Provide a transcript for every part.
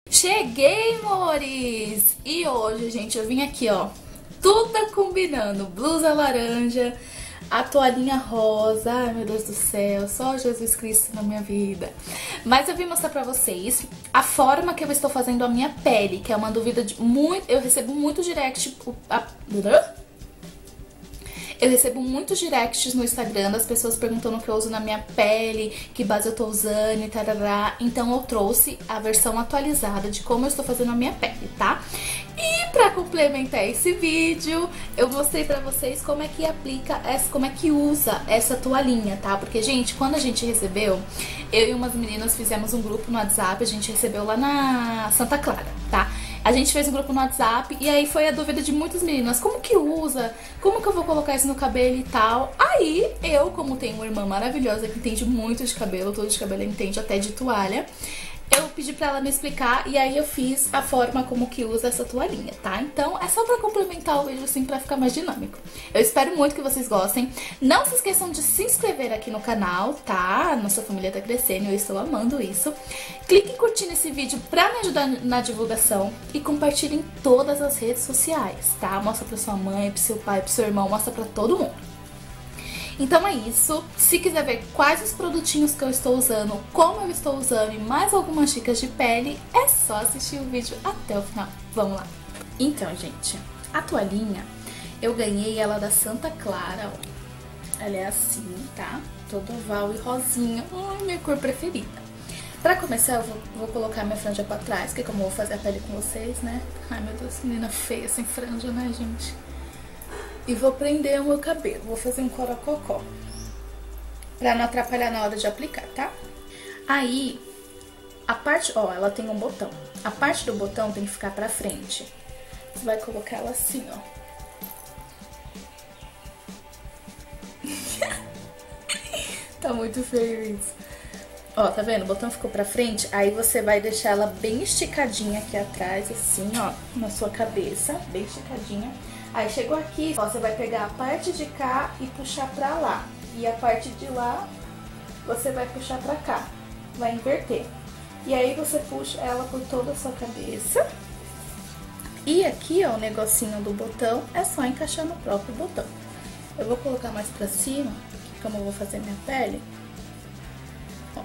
Cheguei, amores! E hoje, gente, eu vim aqui, ó, tudo tá combinando. Blusa laranja, a toalhinha rosa. Ai, meu Deus do céu, só Jesus Cristo na minha vida. Mas eu vim mostrar pra vocês a forma que eu estou fazendo a minha pele, que é uma dúvida de muito... Eu recebo muito direct... Eu recebo muitos directs no Instagram das pessoas perguntando o que eu uso na minha pele, que base eu tô usando e tarará. Então eu trouxe a versão atualizada de como eu estou fazendo a minha pele, tá? E pra complementar esse vídeo, eu mostrei pra vocês como é que aplica, como é que usa essa toalhinha, tá? Porque, gente, quando a gente recebeu, eu e umas meninas fizemos um grupo no WhatsApp, a gente recebeu lá na Santa Clara, tá? A gente fez um grupo no WhatsApp e aí foi a dúvida de muitas meninas, como que usa? Como que eu vou colocar isso no cabelo e tal? Aí eu, como tenho uma irmã maravilhosa que entende muito de cabelo, tudo de cabelo ela entende até de toalha, eu pedi pra ela me explicar e aí eu fiz a forma como que usa essa toalhinha, tá? Então é só pra complementar o vídeo assim, pra ficar mais dinâmico. Eu espero muito que vocês gostem. Não se esqueçam de se inscrever aqui no canal, tá? Nossa família tá crescendo e eu estou amando isso. Clique em curtir nesse vídeo pra me ajudar na divulgação e compartilhe em todas as redes sociais, tá? Mostra pra sua mãe, pro seu pai, pro seu irmão, mostra pra todo mundo. Então é isso. Se quiser ver quais os produtinhos que eu estou usando, como eu estou usando e mais algumas dicas de pele, é só assistir o vídeo até o final. Vamos lá! Então, gente, a toalhinha eu ganhei ela da Santa Clara, ó. Ela é assim, tá? Todo oval e rosinha. Ai, minha cor preferida. Pra começar, eu vou colocar minha franja pra trás, que é como eu vou fazer a pele com vocês, né? Ai, meu Deus, menina feia sem franja, né, gente? E vou prender o meu cabelo, vou fazer um corococó, pra não atrapalhar na hora de aplicar, tá? Aí, a parte, ó, ela tem um botão. A parte do botão tem que ficar pra frente. Você vai colocar ela assim, ó. Tá muito feio isso. Ó, tá vendo? O botão ficou pra frente, aí você vai deixar ela bem esticadinha aqui atrás, assim, ó, na sua cabeça, bem esticadinha. Aí chegou aqui, ó, você vai pegar a parte de cá e puxar pra lá. E a parte de lá, você vai puxar pra cá. Vai inverter. E aí você puxa ela por toda a sua cabeça. E aqui, ó, o negocinho do botão, é só encaixar no próprio botão. Eu vou colocar mais pra cima, como eu vou fazer minha pele. Ó.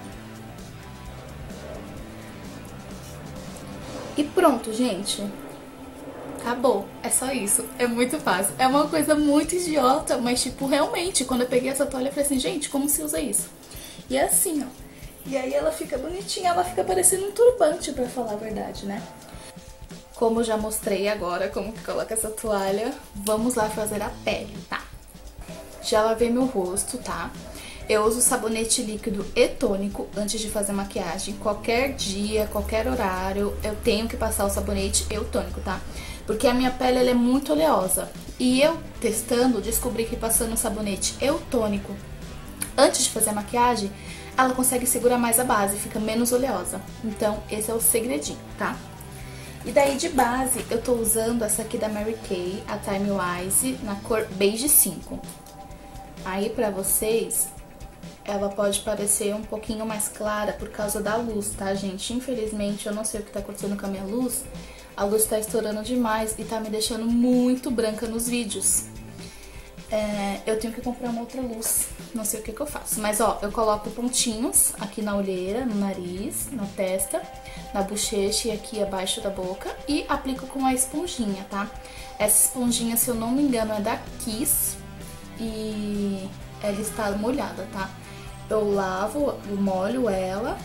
E pronto, gente. Acabou, é só isso, é muito fácil. É uma coisa muito idiota, mas tipo, realmente, quando eu peguei essa toalha, eu falei assim, gente, como se usa isso? E é assim, ó. E aí ela fica bonitinha, ela fica parecendo um turbante, pra falar a verdade, né? Como eu já mostrei agora como que coloca essa toalha, vamos lá fazer a pele, tá? Já lavei meu rosto, tá? Eu uso sabonete líquido e tônico antes de fazer maquiagem. Qualquer dia, qualquer horário, eu tenho que passar o sabonete e o tônico, tá? Porque a minha pele ela é muito oleosa. E eu, testando, descobri que passando o sabonete e o tônico antes de fazer a maquiagem, ela consegue segurar mais a base, fica menos oleosa. Então, esse é o segredinho, tá? E daí, de base, eu tô usando essa aqui da Mary Kay, a Time Wise, na cor Beige 5. Aí, pra vocês, ela pode parecer um pouquinho mais clara por causa da luz, tá, gente? Infelizmente, eu não sei o que tá acontecendo com a minha luz. A luz tá estourando demais e tá me deixando muito branca nos vídeos. Eu tenho que comprar uma outra luz, não sei o que que eu faço. Mas, ó, eu coloco pontinhos aqui na olheira, no nariz, na testa, na bochecha e aqui abaixo da boca. E aplico com a esponjinha, tá? Essa esponjinha, se eu não me engano, é da Kiss e ela está molhada, tá? Eu lavo, eu molho ela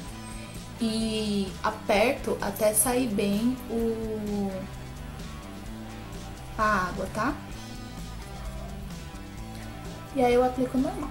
e aperto até sair bem a água, tá? E aí eu aplico normal.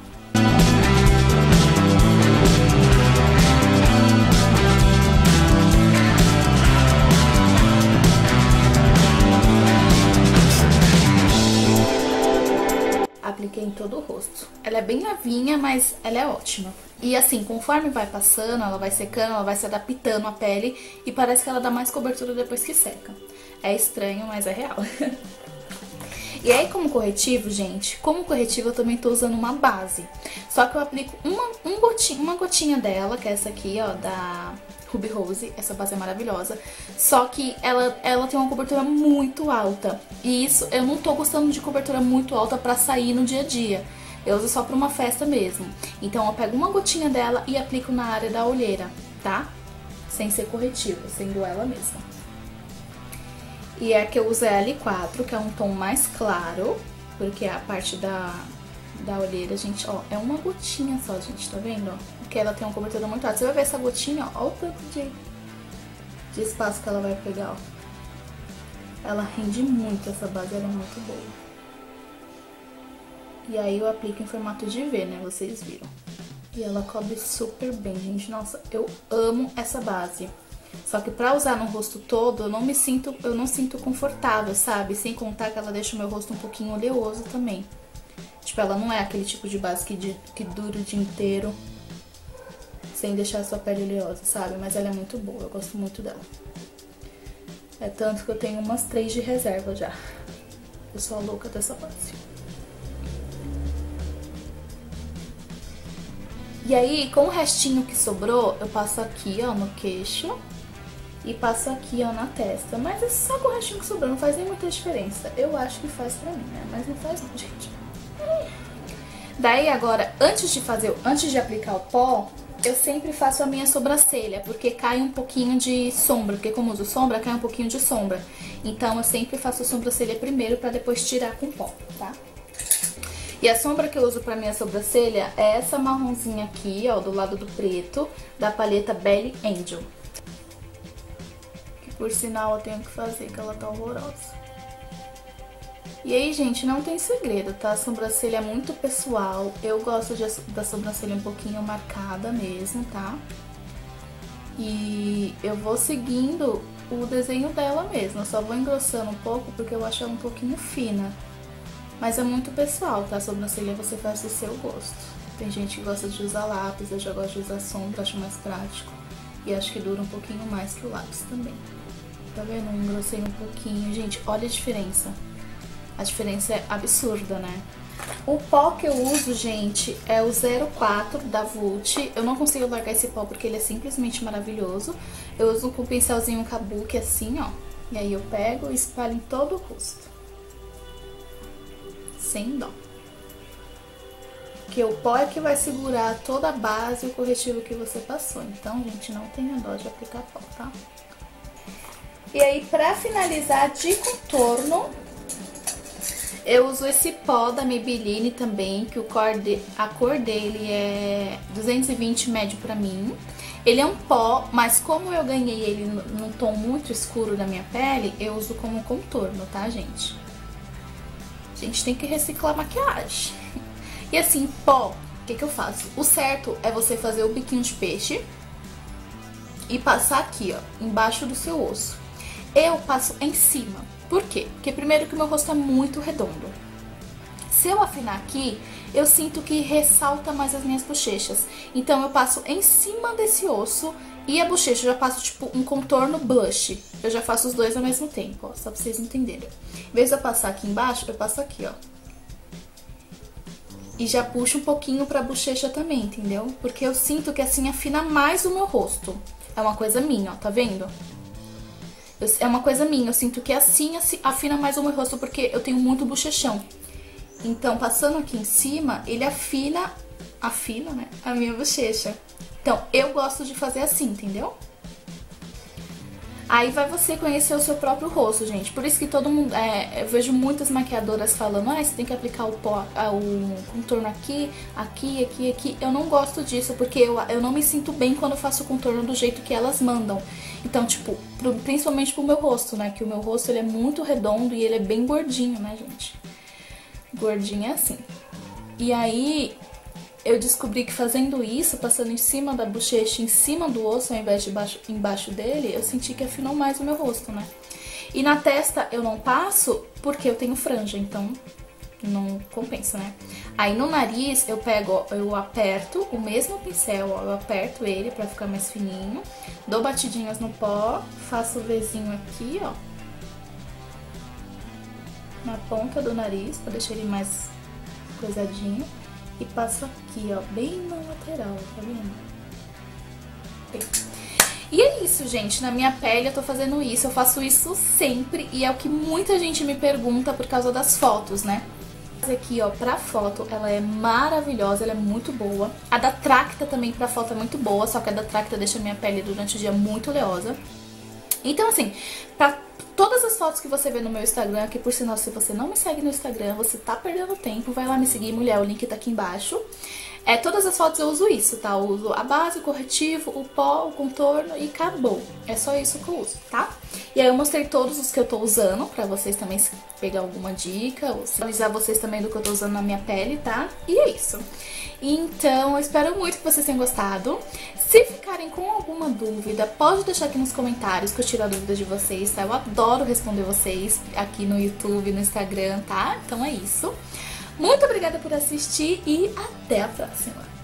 Apliquei em todo o rosto. Ela é bem levinha, mas ela é ótima. E assim, conforme vai passando, ela vai secando, ela vai se adaptando à pele e parece que ela dá mais cobertura depois que seca. É estranho, mas é real. E aí, como corretivo, gente, como corretivo eu também tô usando uma base. Só que eu aplico uma gotinha dela, que é essa aqui, ó, da Ruby Rose, essa base é maravilhosa. Só que ela tem uma cobertura muito alta. E isso, eu não tô gostando de cobertura muito alta pra sair no dia a dia. Eu uso só pra uma festa mesmo. Então eu pego uma gotinha dela e aplico na área da olheira, tá? Sem ser corretivo, sendo ela mesma. E a que eu uso é a L4, que é um tom mais claro, porque a parte da olheira, gente, ó, é uma gotinha só, gente, tá vendo? Ó? Porque ela tem uma cobertura muito alta. Você vai ver essa gotinha, ó, o tanto de espaço que ela vai pegar, ó. Ela rende muito, essa base, ela é muito boa. E aí eu aplico em formato de V, né, vocês viram. E ela cobre super bem, gente. Nossa, eu amo essa base. Só que pra usar no rosto todo, eu não sinto confortável, sabe? Sem contar que ela deixa o meu rosto um pouquinho oleoso também. Tipo, ela não é aquele tipo de base que dura o dia inteiro sem deixar a sua pele oleosa, sabe? Mas ela é muito boa, eu gosto muito dela. É tanto que eu tenho umas 3 de reserva já. Eu sou a louca dessa base. E aí, com o restinho que sobrou, eu passo aqui, ó, no queixo. E passo aqui, ó, na testa. Mas é só com o restinho que sobrou, não faz nem muita diferença. Eu acho que faz pra mim, né? Mas não faz não, gente. Daí agora, antes de aplicar o pó, eu sempre faço a minha sobrancelha, porque cai um pouquinho de sombra, porque como eu uso sombra, cai um pouquinho de sombra. Então eu sempre faço a sobrancelha primeiro pra depois tirar com pó, tá? E a sombra que eu uso pra minha sobrancelha é essa marronzinha aqui, ó, do lado do preto, da paleta Belly Angel. Que por sinal eu tenho que fazer, que ela tá horrorosa. E aí, gente, não tem segredo, tá? A sobrancelha é muito pessoal. Eu gosto da sobrancelha um pouquinho marcada mesmo, tá? E eu vou seguindo o desenho dela mesmo. Eu só vou engrossando um pouco porque eu acho ela um pouquinho fina. Mas é muito pessoal, tá? A sobrancelha você faz do seu gosto. Tem gente que gosta de usar lápis, eu já gosto de usar sombra, acho mais prático. E acho que dura um pouquinho mais que o lápis também. Tá vendo? Eu engrossei um pouquinho. Gente, olha a diferença. A diferença é absurda, né? O pó que eu uso, gente, é o 04 da Vult. Eu não consigo largar esse pó porque ele é simplesmente maravilhoso. Eu uso com o pincelzinho Kabuki assim, ó. E aí eu pego e espalho em todo o rosto. Sem dó. Porque o pó é que vai segurar toda a base e o corretivo que você passou. Então, gente, não tenha dó de aplicar pó, tá? E aí, pra finalizar de contorno, eu uso esse pó da Maybelline também, que a cor dele é 220 médio pra mim. Ele é um pó, mas como eu ganhei ele num tom muito escuro da minha pele, eu uso como contorno, tá, gente? A gente tem que reciclar maquiagem. E assim, pó, o que eu faço? O certo é você fazer o biquinho de peixe e passar aqui, ó, embaixo do seu osso. Eu passo em cima. Por quê? Porque primeiro que o meu rosto é muito redondo. Se eu afinar aqui, eu sinto que ressalta mais as minhas bochechas. Então eu passo em cima desse osso e a bochecha eu já passo tipo um contorno blush. Eu já faço os dois ao mesmo tempo, ó, só pra vocês entenderem. Em vez de eu passar aqui embaixo, eu passo aqui, ó. E já puxo um pouquinho pra bochecha também, entendeu? Porque eu sinto que assim afina mais o meu rosto. É uma coisa minha, ó, tá vendo? É uma coisa minha, eu sinto que assim afina mais o meu rosto porque eu tenho muito bochechão. Então, passando aqui em cima, ele afina, né, a minha bochecha. Então, eu gosto de fazer assim, entendeu? Aí vai você conhecer o seu próprio rosto, gente. Por isso que todo mundo... eu vejo muitas maquiadoras falando, ah, você tem que aplicar o pó, o contorno aqui, aqui, aqui, aqui. Eu não gosto disso, porque eu não me sinto bem quando eu faço o contorno do jeito que elas mandam. Então, tipo, principalmente pro meu rosto, né? Que o meu rosto, ele é muito redondo e ele é bem gordinho, né, gente? Gordinho é assim. E aí... eu descobri que fazendo isso, passando em cima da bochecha, em cima do osso, ao invés de embaixo dele, eu senti que afinou mais o meu rosto, né? E na testa eu não passo porque eu tenho franja, então não compensa, né? Aí no nariz eu pego, ó, eu aperto o mesmo pincel, ó, eu aperto ele pra ficar mais fininho, dou batidinhas no pó, faço o Vzinho aqui, ó, na ponta do nariz, pra deixar ele mais coisadinho. E passo aqui, ó, bem na lateral, tá vendo? Bem. E é isso, gente, na minha pele eu tô fazendo isso, eu faço isso sempre e é o que muita gente me pergunta por causa das fotos, né? Aqui, ó, pra foto, ela é maravilhosa, ela é muito boa. A da Tracta também pra foto é muito boa, só que a da Tracta deixa a minha pele durante o dia muito oleosa. Então, assim, pra todas as fotos que você vê no meu Instagram, que por sinal, se você não me segue no Instagram, você tá perdendo tempo, vai lá me seguir, mulher, o link tá aqui embaixo. Todas as fotos eu uso isso, tá? Eu uso a base, o corretivo, o pó, o contorno e acabou. É só isso que eu uso, tá? E aí eu mostrei todos os que eu tô usando, pra vocês também pegar alguma dica, ou avisar vocês também do que eu tô usando na minha pele, tá? E é isso. Então, eu espero muito que vocês tenham gostado. Se ficarem com alguma dúvida, pode deixar aqui nos comentários que eu tiro a dúvida de vocês, tá? Eu adoro responder vocês aqui no YouTube, no Instagram, tá? Então é isso. Muito obrigada por assistir e até a próxima!